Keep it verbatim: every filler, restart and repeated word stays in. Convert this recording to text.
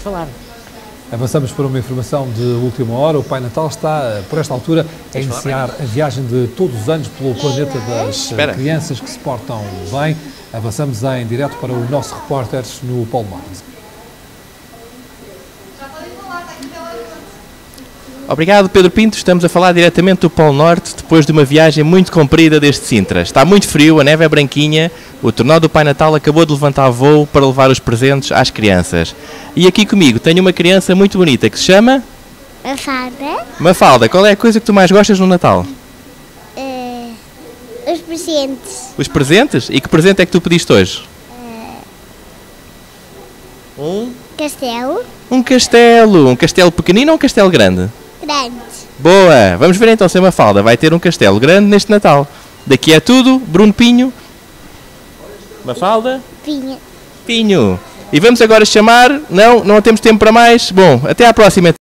falar. Avançamos para uma informação de última hora. O Pai Natal está, por esta altura, a iniciar a viagem de todos os anos pelo planeta das Espera. crianças que se portam bem. Avançamos em direto para o nosso repórter no Polo Norte. Obrigado, Pedro Pinto. Estamos a falar diretamente do Polo Norte, depois de uma viagem muito comprida desde Sintra. Está muito frio, a neve é branquinha, o tornado do Pai Natal acabou de levantar voo para levar os presentes às crianças. E aqui comigo tenho uma criança muito bonita que se chama... Mafalda. Mafalda. Qual é a coisa que tu mais gostas no Natal? Uh, os presentes. Os presentes? E que presente é que tu pediste hoje? Uh, um... Castelo. Um castelo. Um castelo pequenino ou um castelo grande? Grande. Boa! Vamos ver então se a Mafalda vai ter um castelo grande neste Natal. Daqui é tudo. Bruno Pinho. Mafalda? Pinha. Pinho. E vamos agora chamar... Não, não temos tempo para mais. Bom, até à próxima.